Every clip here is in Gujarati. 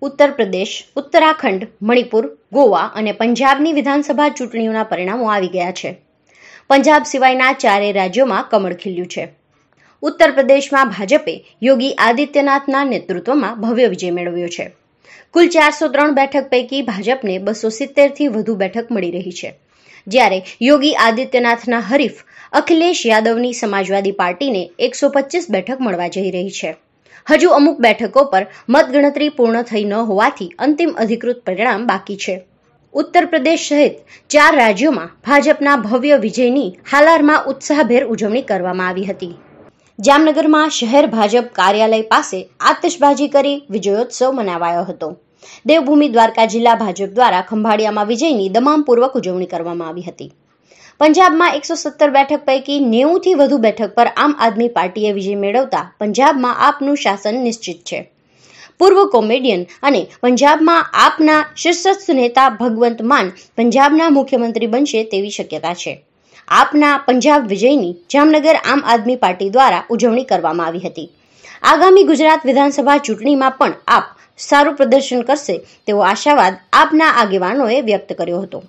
ઉત્તર પ્રદેશ, ઉત્તરાખંડ, મણિપુર, ગોવા અને પંજાબની વિધાનસભા ચૂંટણીઓના પરિણામો આવી ગયા છે. પંજાબ સિવાયના ચારેય રાજ્યોમાં કમળ ખીલ્યું છે. ઉત્તર પ્રદેશમાં ભાજપે યોગી આદિત્યનાથના નેતૃત્વમાં ભવ્ય વિજય મેળવ્યો છે. કુલ 403 બેઠક પૈકી ભાજપને 270થી વધુ બેઠક મળી રહી છે, જ્યારે યોગી આદિત્યનાથના હરીફ અખિલેશ યાદવની સમાજવાદી પાર્ટીને 125 બેઠક મળવા જઈ રહી છે. હજુ અમુક બેઠકો પર મતગણતરી પૂર્ણ થઈ ન હોવાથી અંતિમ અધિકૃત પરિણામ બાકી છે. ઉત્તર પ્રદેશ સહિત 4 રાજ્યોમાં ભાજપના ભવ્ય વિજયની હાલારમાં ઉત્સાહભેર ઉજવણી કરવામાં આવી હતી. જામનગરમાં શહેર ભાજપ કાર્યાલય પાસે આતશબાજી કરી વિજયોત્સવ મનાવાયો હતો. દેવભૂમિ દ્વારકા જિલ્લા ભાજપ દ્વારા ખંભાળિયામાં વિજયની દમામપૂર્વક ઉજવણી કરવામાં આવી હતી. પંજાબમાં 117 બેઠક પૈકી 90થી વધુ બેઠક પર આમ આદમી પાર્ટીએ વિજય મેળવતા પંજાબમાં આપનું શાસન નિશ્ચિત છે. પૂર્વ કોમેડિયન અને પંજાબમાં આપના શીર્ષસ્થ નેતા ભગવંત માન પંજાબના મુખ્યમંત્રી બનશે તેવી શક્યતા છે. આપના પંજાબ વિજયની જામનગર આમ આદમી પાર્ટી દ્વારા ઉજવણી કરવામાં આવી હતી. આગામી ગુજરાત વિધાનસભા ચૂંટણીમાં પણ આપ સારું પ્રદર્શન કરશે તેવો આશાવાદ આપના આગેવાનોએ વ્યક્ત કર્યો હતો.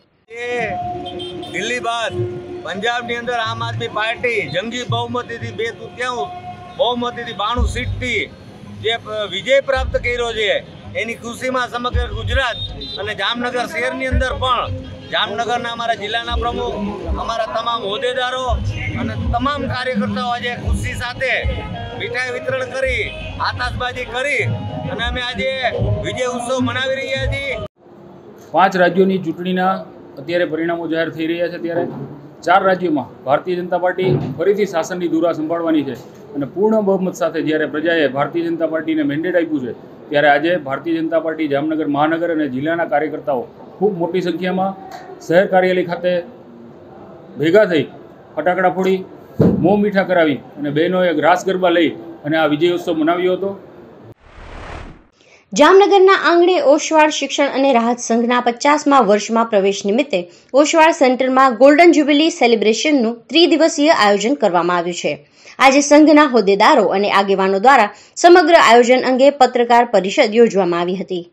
દિલ્હી બાદ પંજાબની અંદર આમ આદમી પાર્ટી જંગી બહુમતીથી 2/3 બહુમતીથી 92 સીટથી જે વિજય પ્રાપ્ત કર્યો છે એની ખુશીમાં સમગ્ર ગુજરાત અને જામનગર શહેરની અંદર પણ જામનગરના અમારા જિલ્લાના પ્રમુખ, અમારા તમામ હોદ્દેદારો અને તમામ કાર્યકર્તાઓ આજે ખુશી સાથે મીઠાઈ વિતરણ કરી, આતશબાજી કરી અને અમે આજે વિજય ઉત્સવ મનાવી રહ્યા છીએ. 5 રાજ્યોની ચૂંટણીના અત્યારે પરિણામો જાહેર થઈ રહ્યા છે. ત્યારે 4 રાજ્યોમાં ભારતીય જનતા પાર્ટી ફરીથી શાસનની ધુરા સંભાળવાની છે અને પૂર્ણ બહુમત સાથે જ્યારે પ્રજાએ ભારતીય જનતા પાર્ટીને મેન્ડેટ આપ્યું છે, ત્યારે આજે ભારતીય જનતા પાર્ટી જામનગર મહાનગર અને જિલ્લાના કાર્યકર્તાઓ ખૂબ મોટી સંખ્યામાં શહેર કાર્યાલય ખાતે ભેગા થઈ ફટાકડા ફોડી, મોં મીઠા કરાવી અને બહેનોએ રાસ ગરબા લઈ અને આ વિજયોત્સવ મનાવ્યો હતો. જામનગરના આંગણે ઓશવાળ શિક્ષણ અને રાહત સંઘના 50મા વર્ષમાં પ્રવેશ નિમિત્તે ઓશવાળ સેન્ટરમાં ગોલ્ડન જ્યુબિલી સેલિબ્રેશનનું 3 દિવસીય આયોજન કરવામાં આવ્યું છે. આજે સંઘના હોદ્દેદારો અને આગેવાનો દ્વારા સમગ્ર આયોજન અંગે પત્રકાર પરિષદ યોજવામાં આવી હતી.